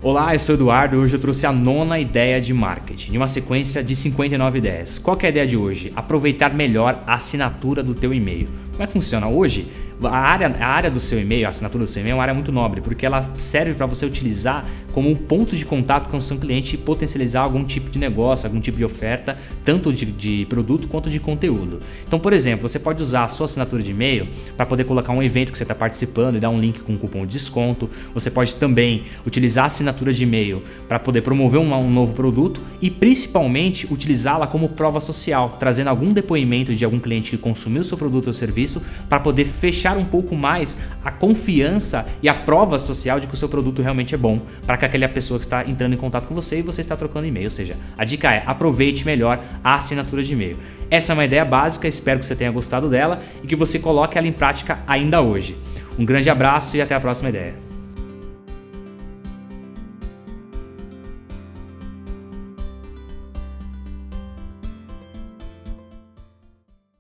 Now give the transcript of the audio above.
Olá, eu sou o Eduardo e hoje eu trouxe a 9ª ideia de marketing, de uma sequência de 59 ideias. Qual que é a ideia de hoje? Aproveitar melhor a assinatura do teu e-mail. Como é que funciona? Hoje, a área do seu e-mail, a assinatura do seu e-mail é uma área muito nobre, porque ela serve para você utilizar como um ponto de contato com o seu cliente e potencializar algum tipo de negócio, algum tipo de oferta, tanto de produto quanto de conteúdo. Então, por exemplo, você pode usar a sua assinatura de e-mail para poder colocar um evento que você está participando e dar um link com um cupom de desconto. Você pode também utilizar a assinatura de e-mail para poder promover um novo produto e principalmente utilizá-la como prova social, trazendo algum depoimento de algum cliente que consumiu o seu produto ou serviço para poder fechar um pouco mais a confiança e a prova social de que o seu produto realmente é bom para que aquela pessoa que está entrando em contato com você e você está trocando e-mail. Ou seja, a dica é aproveite melhor a assinatura de e-mail. Essa é uma ideia básica, espero que você tenha gostado dela e que você coloque ela em prática ainda hoje. Um grande abraço e até a próxima ideia.